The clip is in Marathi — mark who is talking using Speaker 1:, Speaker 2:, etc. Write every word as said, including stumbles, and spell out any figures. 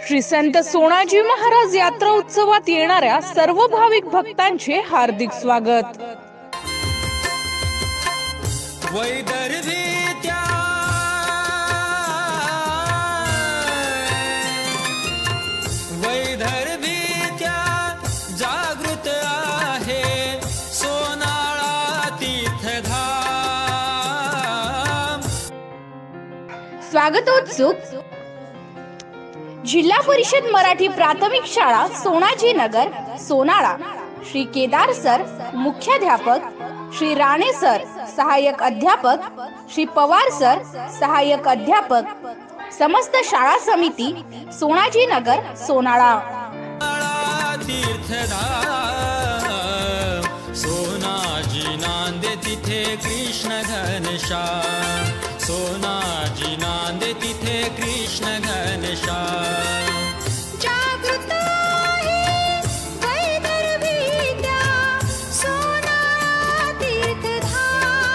Speaker 1: श्री संत सोनाजी महाराज यात्रा उत्सवात येणाऱ्या सर्व भाविक भक्तांचे हार्दिक स्वागत।
Speaker 2: वैदर्भीत्या वैदर्भीत्या जागृत आहे सोनाळा तीर्थधाम।
Speaker 1: स्वागतोत्सुक जिल्हा परिषद मराठी प्राथमिक शाळा सोनाजी नगर सोनाळा, श्री केदार सर मुख्याध्यापक, श्री राणे सर सहाय्यक अध्यापक, श्री पवार सर सहाय्यक अध्यापक, समस्त शाळा समिती सोनाजी नगर सोनाळा।
Speaker 2: तीर्थधाम सोनाजी नांदे तिथे कृष्ण घनश्याम, सोनाजी नांदे तिथे कृष्ण